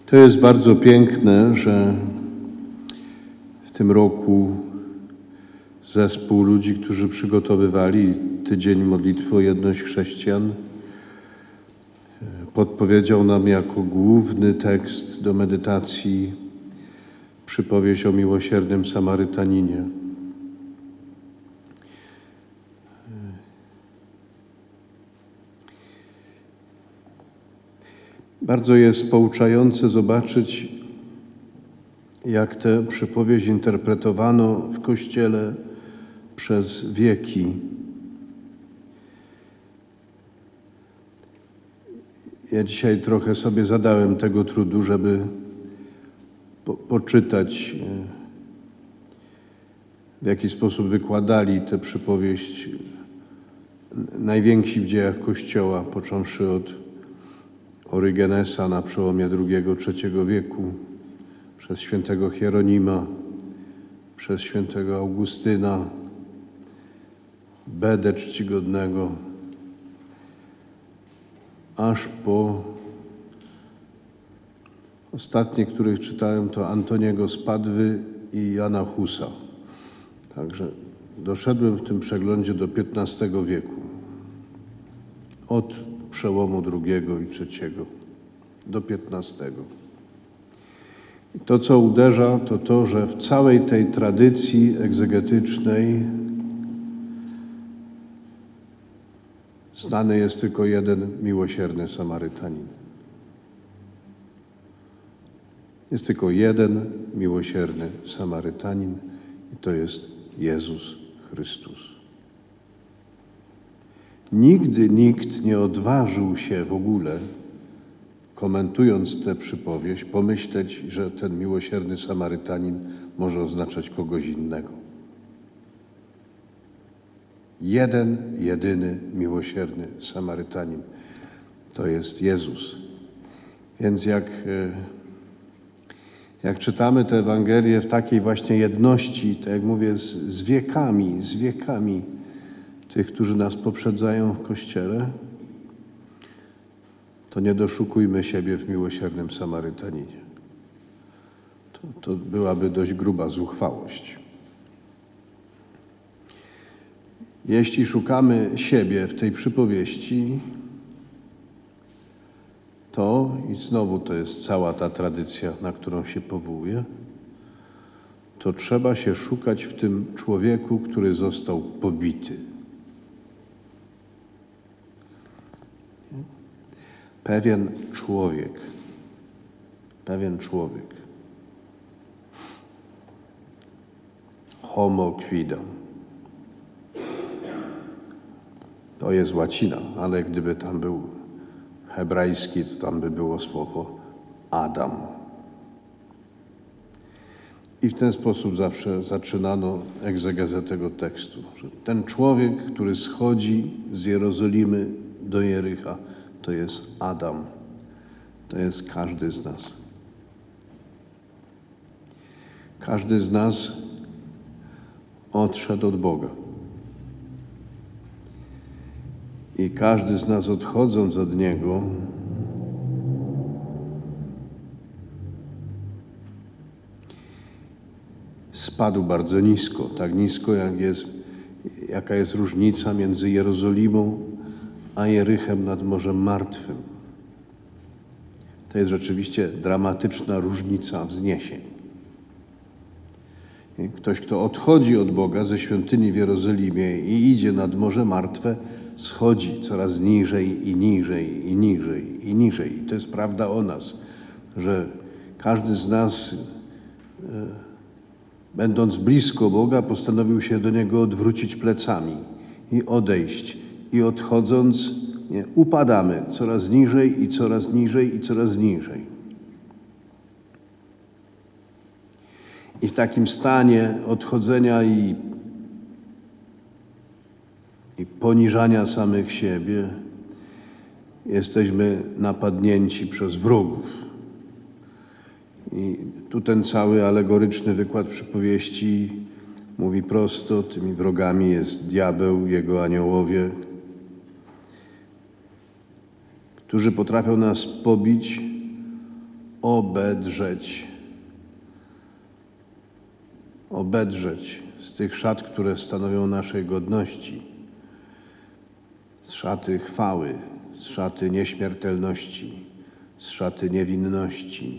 To jest bardzo piękne, że w tym roku zespół ludzi, którzy przygotowywali Tydzień Modlitwy o Jedność Chrześcijan, podpowiedział nam jako główny tekst do medytacji przypowieść o miłosiernym Samarytaninie. Bardzo jest pouczające zobaczyć, jak tę przypowieść interpretowano w Kościele przez wieki. Ja dzisiaj trochę sobie zadałem tego trudu, żeby poczytać, w jaki sposób wykładali tę przypowieść najwięksi w dziejach Kościoła, począwszy od Orygenesa na przełomie II-III wieku, przez świętego Hieronima, przez świętego Augustyna, Bedę Czcigodnego, aż po ostatnie, których czytałem, to Antoniego z Padwy i Jana Husa. Także doszedłem w tym przeglądzie do XV wieku. Od przełomu II i III do XV. I to, co uderza, to to, że w całej tej tradycji egzegetycznej znany jest tylko jeden miłosierny Samarytanin. Jest tylko jeden miłosierny Samarytanin i to jest Jezus Chrystus. Nigdy nikt nie odważył się w ogóle, komentując tę przypowieść, pomyśleć, że ten miłosierny Samarytanin może oznaczać kogoś innego. Jeden, jedyny miłosierny Samarytanin to jest Jezus. Więc jak czytamy tę Ewangelię w takiej właśnie jedności, tak jak mówię, z wiekami tych, którzy nas poprzedzają w Kościele, to nie doszukujmy siebie w miłosiernym Samarytaninie. To byłaby dość gruba zuchwałość. Jeśli szukamy siebie w tej przypowieści, to, i znowu to jest cała ta tradycja, na którą się powołuje, to trzeba się szukać w tym człowieku, który został pobity. Pewien człowiek. Homo quidam. To jest łacina, ale gdyby tam był hebrajski, to tam by było słowo Adam. I w ten sposób zawsze zaczynano egzegezę tego tekstu, że ten człowiek, który schodzi z Jerozolimy do Jericha, to jest Adam. To jest każdy z nas. Każdy z nas odszedł od Boga. I każdy z nas, odchodząc od Niego, spadł bardzo nisko. Tak nisko, jaka jest różnica między Jerozolimą a Jerychem nad Morzem Martwym. To jest rzeczywiście dramatyczna różnica wzniesień. Ktoś, kto odchodzi od Boga ze świątyni w Jerozolimie i idzie nad Morze Martwe, schodzi coraz niżej i niżej i niżej i niżej. I to jest prawda o nas, że każdy z nas, będąc blisko Boga, postanowił się do Niego odwrócić plecami i odejść. I odchodząc, upadamy coraz niżej i coraz niżej i coraz niżej. I w takim stanie odchodzenia i poniżania samych siebie jesteśmy napadnięci przez wrogów. I tu ten cały alegoryczny wykład przypowieści mówi prosto, tymi wrogami jest diabeł, jego aniołowie, którzy potrafią nas pobić obedrzeć z tych szat, które stanowią naszej godności, z szaty chwały, z szaty nieśmiertelności, z szaty niewinności.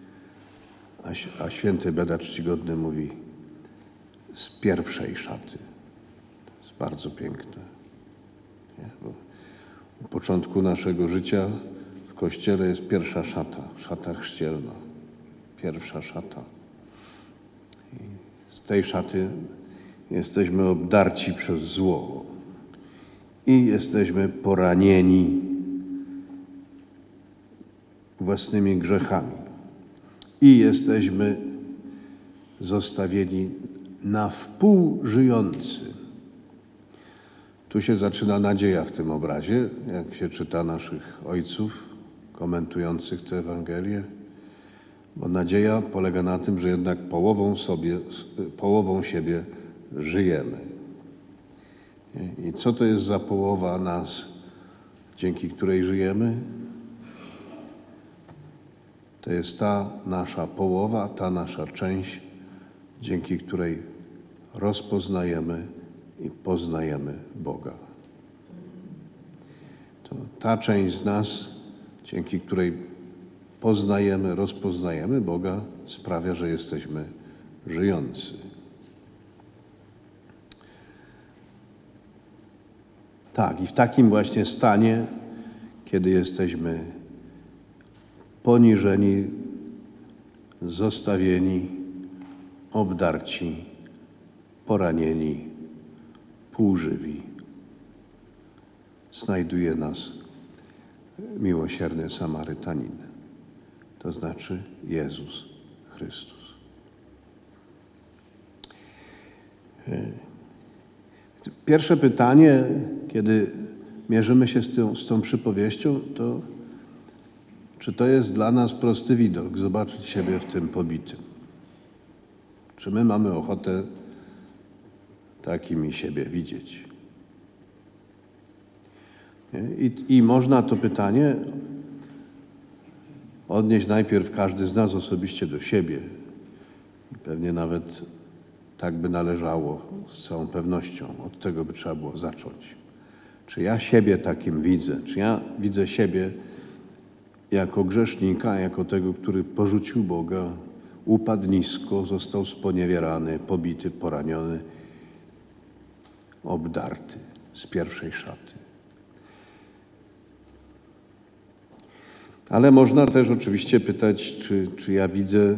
A święty Beda Czcigodny mówi z pierwszej szaty. To jest bardzo piękne. Nie? Bo u początku naszego życia w Kościele jest pierwsza szata, szata chrzcielna. Pierwsza szata. I z tej szaty jesteśmy obdarci przez zło i jesteśmy poranieni własnymi grzechami i jesteśmy zostawieni na wpół żyjący. Tu się zaczyna nadzieja w tym obrazie, jak się czyta naszych ojców komentujących tę Ewangelię, bo nadzieja polega na tym, że jednak połową siebie żyjemy. I co to jest za połowa nas, dzięki której żyjemy? To jest ta nasza połowa, ta nasza część, dzięki której rozpoznajemy i poznajemy Boga. To ta część z nas, dzięki której poznajemy, rozpoznajemy Boga, sprawia, że jesteśmy żyjący. Tak, i w takim właśnie stanie, kiedy jesteśmy poniżeni, zostawieni, obdarci, poranieni, półżywi, znajduje nas miłosierny Samarytanin, to znaczy Jezus Chrystus. Pierwsze pytanie, kiedy mierzymy się z tą przypowieścią, to czy to jest dla nas prosty widok, zobaczyć siebie w tym pobitym? Czy my mamy ochotę takimi siebie widzieć? I można to pytanie odnieść najpierw każdy z nas osobiście do siebie. I pewnie nawet tak by należało z całą pewnością. Od tego by trzeba było zacząć. Czy ja siebie takim widzę? Czy ja widzę siebie jako grzesznika, jako tego, który porzucił Boga, upadł nisko, został sponiewierany, pobity, poraniony, obdarty z pierwszej szaty. Ale można też oczywiście pytać, czy ja widzę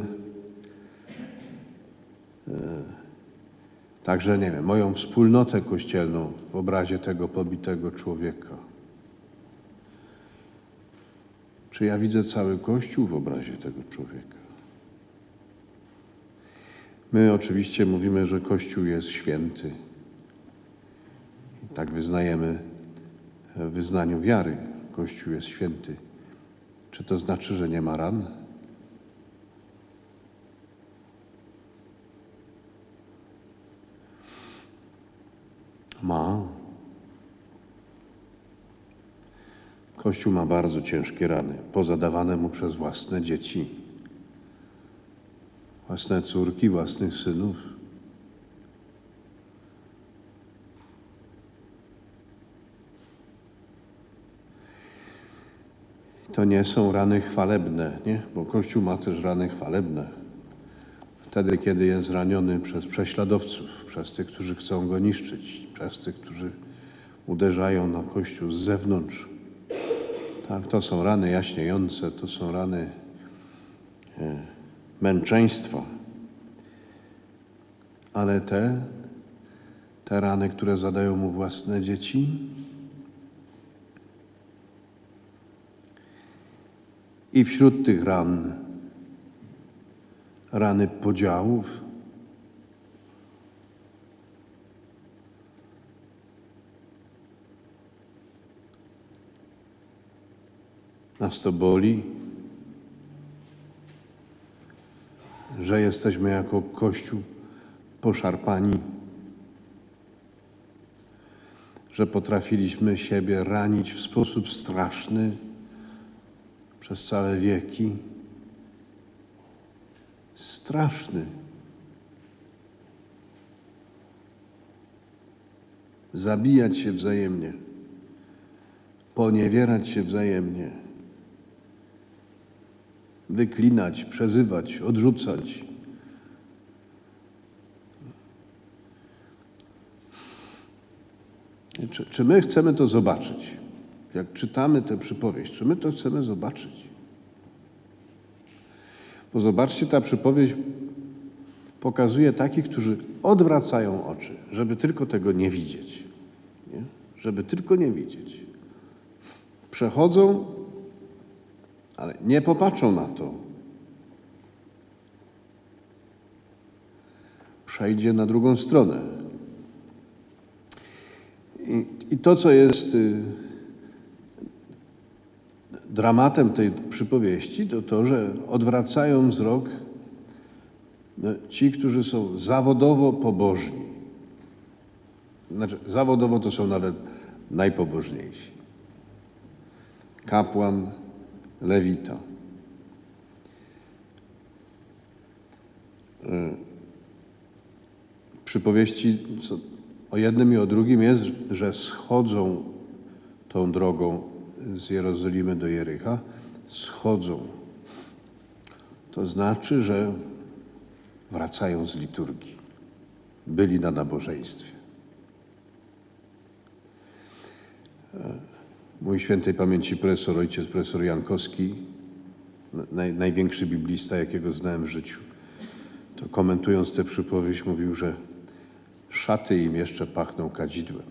także, nie wiem, moją wspólnotę kościelną w obrazie tego pobitego człowieka. Czy ja widzę cały Kościół w obrazie tego człowieka? My oczywiście mówimy, że Kościół jest święty. I tak wyznajemy w wyznaniu wiary. Kościół jest święty. Czy to znaczy, że nie ma ran? Ma. Kościół ma bardzo ciężkie rany, pozadawane mu przez własne dzieci, własne córki, własnych synów. To nie są rany chwalebne, nie? Bo Kościół ma też rany chwalebne. Wtedy, kiedy jest zraniony przez prześladowców, przez tych, którzy chcą go niszczyć, przez tych, którzy uderzają na Kościół z zewnątrz. Tak, to są rany jaśniejące, to są rany męczeństwa. Ale te rany, które zadają mu własne dzieci, i wśród tych ran, rany podziałów, nas to boli, że jesteśmy jako Kościół poszarpani, że potrafiliśmy siebie ranić w sposób straszny przez całe wieki, straszny. Zabijać się wzajemnie, poniewierać się wzajemnie, wyklinać, przezywać, odrzucać. Czy my chcemy to zobaczyć? Jak czytamy tę przypowieść, czy my to chcemy zobaczyć? Bo zobaczcie, ta przypowieść pokazuje takich, którzy odwracają oczy, żeby tylko tego nie widzieć. Nie? Żeby tylko nie widzieć. Przechodzą, ale nie popatrzą na to. Przejdzie na drugą stronę. I to, co jest dramatem tej przypowieści, to to, że odwracają wzrok ci, którzy są zawodowo pobożni. Znaczy, zawodowo to są nawet najpobożniejsi. Kapłan, lewita. W przypowieści o jednym i o drugim jest, że schodzą tą drogą z Jerozolimy do Jericha. Schodzą. To znaczy, że wracają z liturgii. Byli na nabożeństwie. Mój świętej pamięci ojciec profesor Jankowski, największy biblista, jakiego znałem w życiu, to komentując tę przypowieść mówił, że szaty im jeszcze pachną kadzidłem.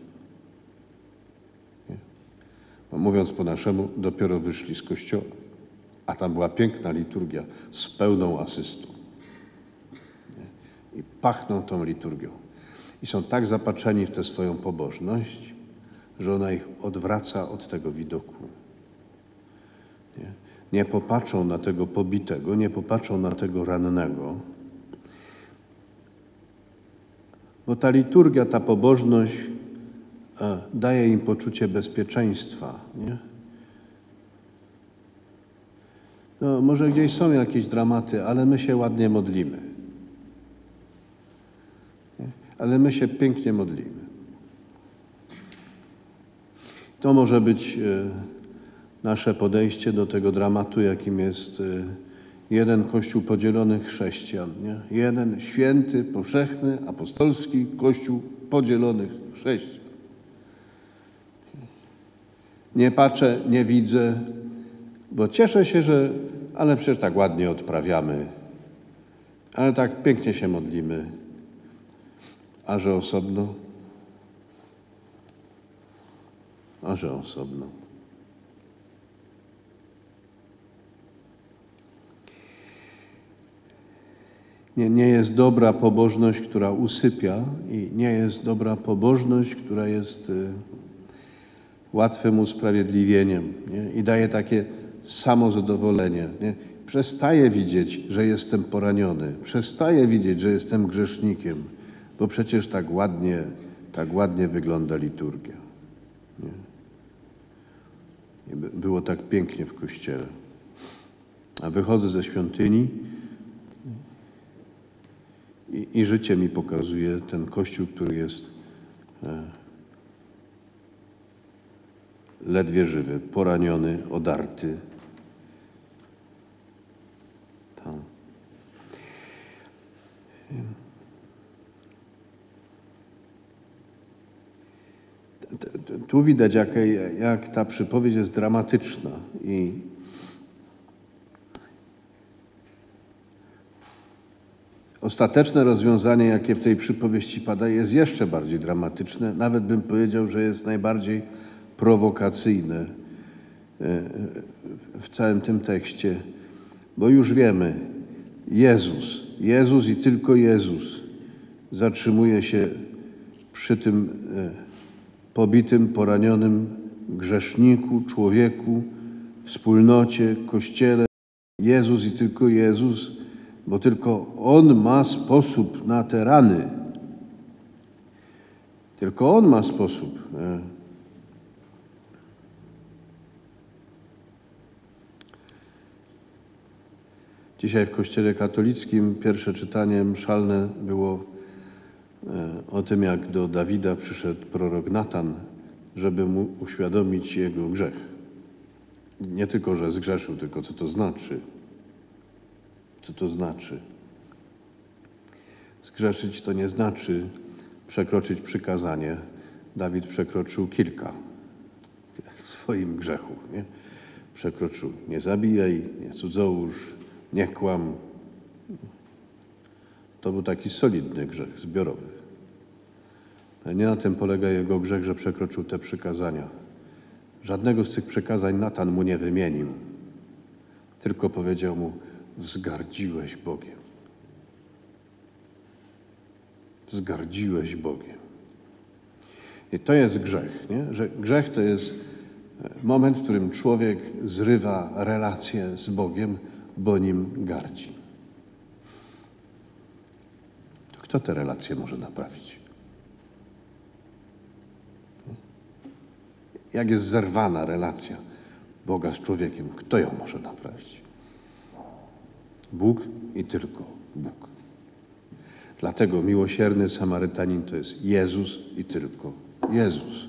Mówiąc po naszemu, dopiero wyszli z kościoła, a tam była piękna liturgia z pełną asystą. I pachną tą liturgią. I są tak zapatrzeni w tę swoją pobożność, że ona ich odwraca od tego widoku. Nie popatrzą na tego pobitego, nie popatrzą na tego rannego, bo ta liturgia, ta pobożność daje im poczucie bezpieczeństwa. Nie? No, może gdzieś są jakieś dramaty, ale my się ładnie modlimy. Nie? Ale my się pięknie modlimy. To może być nasze podejście do tego dramatu, jakim jest jeden Kościół podzielonych chrześcijan. Nie? Jeden święty, powszechny, apostolski Kościół podzielonych chrześcijan. Nie patrzę, nie widzę, bo cieszę się, że ale przecież tak ładnie odprawiamy, ale tak pięknie się modlimy, a że osobno. Nie jest dobra pobożność, która usypia i nie jest dobra pobożność, która jest łatwym usprawiedliwieniem, nie? I daje takie samozadowolenie. Nie? Przestaję widzieć, że jestem poraniony. Przestaję widzieć, że jestem grzesznikiem, bo przecież tak ładnie wygląda liturgia. Nie? Było tak pięknie w kościele. A wychodzę ze świątyni i życie mi pokazuje ten Kościół, który jest ledwie żywy, poraniony, odarty. Tam. Tu widać, jak ta przypowieść jest dramatyczna i ostateczne rozwiązanie, jakie w tej przypowieści pada, jest jeszcze bardziej dramatyczne. Nawet bym powiedział, że jest najbardziej prowokacyjne w całym tym tekście, bo już wiemy, Jezus i tylko Jezus zatrzymuje się przy tym pobitym, poranionym grzeszniku, człowieku, wspólnocie, Kościele. Jezus i tylko Jezus, bo tylko On ma sposób na te rany. Tylko On ma sposób. Dzisiaj w Kościele katolickim pierwsze czytanie mszalne było o tym, jak do Dawida przyszedł prorok Natan, żeby mu uświadomić jego grzech. Nie tylko, że zgrzeszył, tylko co to znaczy. Co to znaczy? Zgrzeszyć to nie znaczy przekroczyć przykazanie. Dawid przekroczył kilka w swoim grzechu. Nie? Przekroczył: nie zabijaj, nie cudzołóż, nie kłam. To był taki solidny grzech, zbiorowy. Ale nie na tym polega jego grzech, że przekroczył te przykazania. Żadnego z tych przykazań Natan mu nie wymienił. Tylko powiedział mu: wzgardziłeś Bogiem. Wzgardziłeś Bogiem. I to jest grzech, nie? Że grzech to jest moment, w którym człowiek zrywa relację z Bogiem, bo nim gardzi. To kto te relacje może naprawić? Jak jest zerwana relacja Boga z człowiekiem, kto ją może naprawić? Bóg i tylko Bóg. Dlatego miłosierny Samarytanin to jest Jezus i tylko Jezus.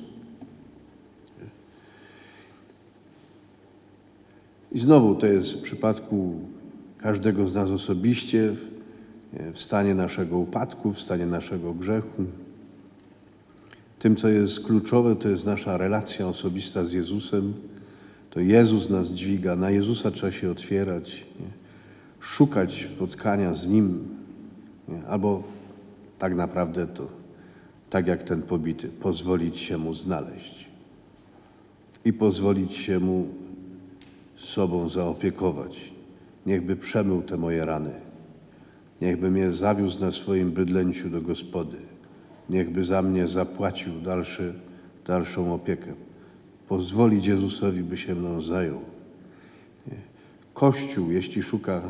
I znowu to jest w przypadku każdego z nas osobiście, w stanie naszego upadku, w stanie naszego grzechu. Tym, co jest kluczowe, to jest nasza relacja osobista z Jezusem. To Jezus nas dźwiga, na Jezusa trzeba się otwierać, nie? Szukać spotkania z Nim, nie? Albo tak naprawdę to, tak jak ten pobity, pozwolić się Mu znaleźć i pozwolić się Mu sobą zaopiekować. Niechby przemył te moje rany, niechby mnie zawiózł na swoim bydlęciu do Gospody, niechby za mnie zapłacił dalszą opiekę. Pozwolić Jezusowi, by się mną zajął. Kościół, jeśli szuka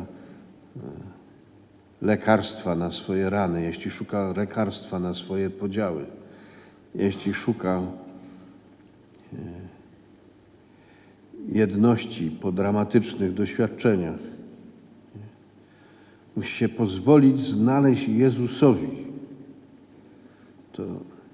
lekarstwa na swoje rany, jeśli szuka lekarstwa na swoje podziały, jeśli szuka jedności po dramatycznych doświadczeniach, musi się pozwolić znaleźć Jezusowi. To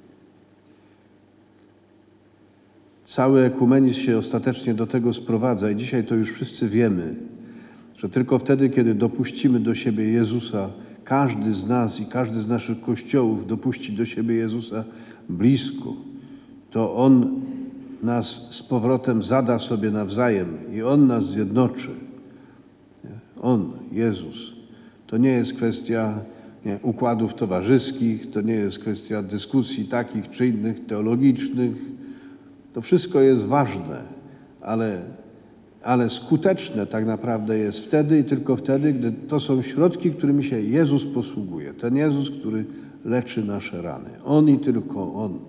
cały ekumenizm się ostatecznie do tego sprowadza i dzisiaj to już wszyscy wiemy, że tylko wtedy, kiedy dopuścimy do siebie Jezusa, każdy z nas i każdy z naszych kościołów dopuści do siebie Jezusa blisko, to On nas z powrotem zada sobie nawzajem i On nas zjednoczy. On, Jezus. To nie jest kwestia układów towarzyskich, to nie jest kwestia dyskusji takich czy innych teologicznych. To wszystko jest ważne, ale skuteczne tak naprawdę jest wtedy i tylko wtedy, gdy to są środki, którymi się Jezus posługuje. Ten Jezus, który leczy nasze rany. On i tylko On.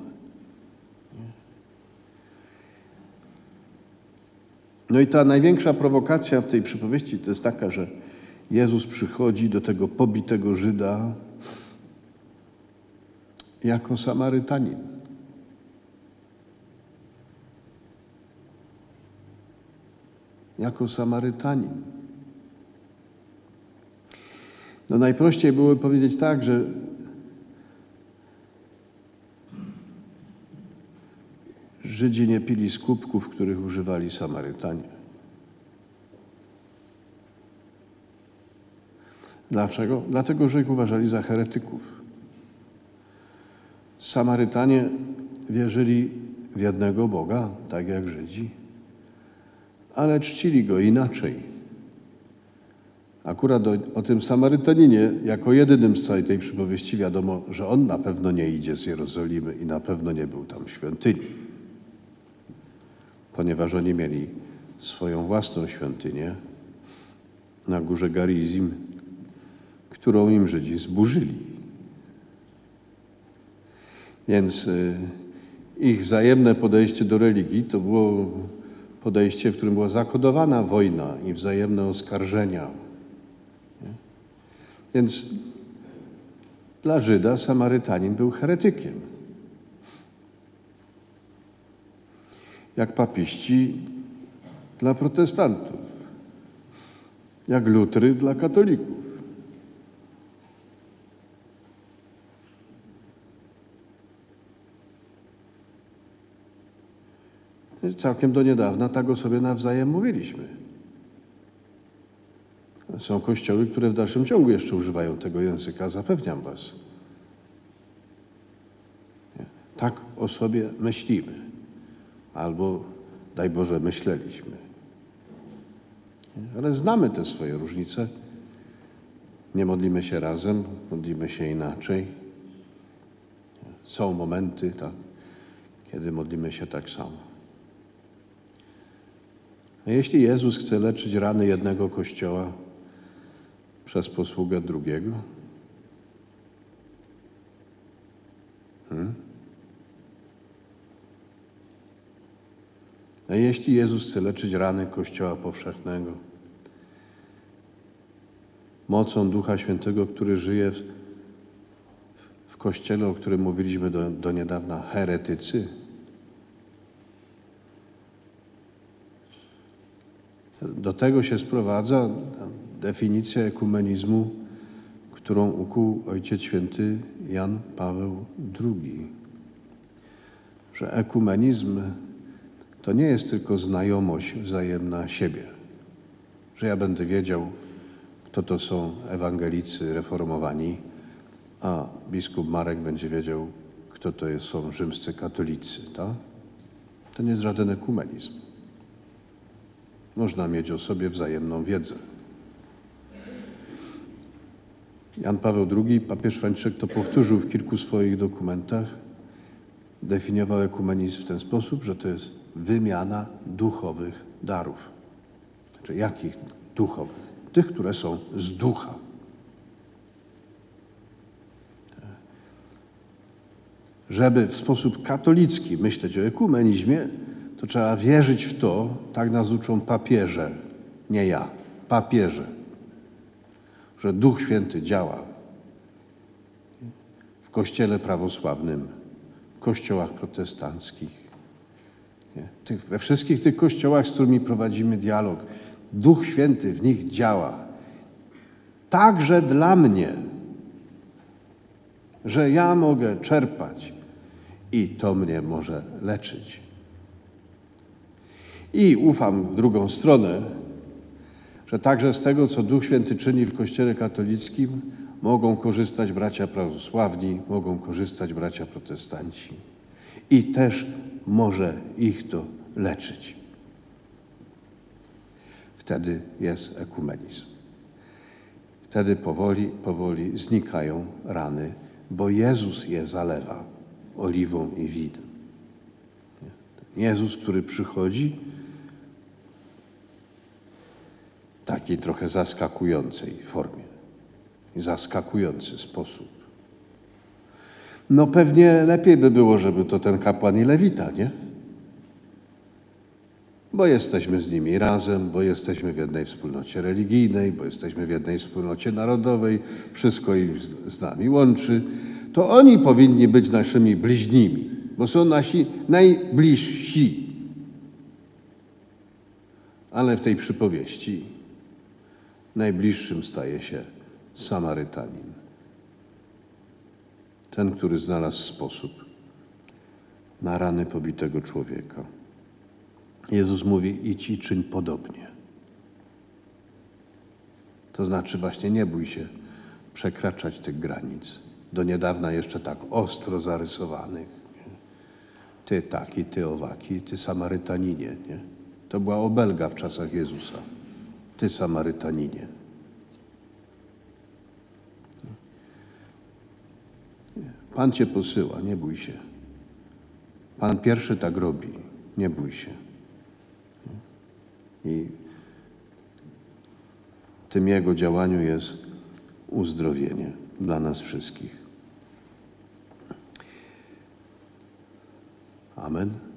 No i ta największa prowokacja w tej przypowieści to jest taka, że Jezus przychodzi do tego pobitego Żyda jako Samarytanin. Jako Samarytanin. No najprościej było powiedzieć tak, że Żydzi nie pili z kubków, których używali Samarytanie. Dlaczego? Dlatego, że ich uważali za heretyków. Samarytanie wierzyli w jednego Boga, tak jak Żydzi, ale czcili Go inaczej. Akurat o tym Samarytaninie, jako jedynym z całej tej przypowieści wiadomo, że on na pewno nie idzie z Jerozolimy i na pewno nie był tam w świątyni, ponieważ oni mieli swoją własną świątynię na górze Garizim, którą im Żydzi zburzyli. Więc ich wzajemne podejście do religii to było podejście, w którym była zakodowana wojna i wzajemne oskarżenia. Nie? Więc dla Żyda Samarytanin był heretykiem. Jak papiści dla protestantów. jak lutry dla katolików. Całkiem do niedawna tak o sobie nawzajem mówiliśmy. Są kościoły, które w dalszym ciągu jeszcze używają tego języka, zapewniam was. Tak o sobie myślimy. Albo, daj Boże, myśleliśmy. Ale znamy te swoje różnice. Nie modlimy się razem, modlimy się inaczej. Są momenty, tak, kiedy modlimy się tak samo. A jeśli Jezus chce leczyć rany jednego kościoła przez posługę drugiego? A jeśli Jezus chce leczyć rany Kościoła powszechnego mocą Ducha Świętego, który żyje w Kościele, o którym mówiliśmy do niedawna, heretycy, do tego się sprowadza definicja ekumenizmu, którą ukuł Ojciec Święty Jan Paweł II. Że ekumenizm to nie jest tylko znajomość wzajemna siebie. Że ja będę wiedział, kto to są ewangelicy reformowani, a biskup Marek będzie wiedział, kto to są rzymscy katolicy. Tak? To nie jest żaden ekumenizm. Można mieć o sobie wzajemną wiedzę. Jan Paweł II, papież Franciszek to powtórzył w kilku swoich dokumentach, definiował ekumenizm w ten sposób, że to jest wymiana duchowych darów. Znaczy jakich duchowych? Tych, które są z ducha. Żeby w sposób katolicki myśleć o ekumenizmie, to trzeba wierzyć w to, tak nas uczą papieże, nie ja, papieże, że Duch Święty działa w Kościele prawosławnym, w kościołach protestanckich, we wszystkich tych kościołach, z którymi prowadzimy dialog. Duch Święty w nich działa. Także dla mnie, że ja mogę czerpać i to mnie może leczyć. I ufam w drugą stronę, że także z tego, co Duch Święty czyni w Kościele katolickim, mogą korzystać bracia prawosławni, mogą korzystać bracia protestanci. I też może ich to leczyć. Wtedy jest ekumenizm. Wtedy powoli znikają rany, bo Jezus je zalewa oliwą i winem. Jezus, który przychodzi w takiej trochę zaskakującej formie, zaskakujący sposób. No pewnie lepiej by było, żeby to ten kapłan i lewita, nie? Bo jesteśmy z nimi razem, bo jesteśmy w jednej wspólnocie religijnej, bo jesteśmy w jednej wspólnocie narodowej, wszystko ich z nami łączy. To oni powinni być naszymi bliźnimi, bo są nasi najbliżsi. Ale w tej przypowieści najbliższym staje się Samarytanin. Ten, który znalazł sposób na rany pobitego człowieka. Jezus mówi, idź i czyń podobnie. To znaczy właśnie nie bój się przekraczać tych granic. Do niedawna jeszcze tak ostro zarysowanych. Nie? Ty taki, ty owaki, ty Samarytaninie. Nie? To była obelga w czasach Jezusa. Ty Samarytaninie. Pan cię posyła, nie bój się. Pan pierwszy tak robi, nie bój się. I w tym Jego działaniu jest uzdrowienie dla nas wszystkich. Amen.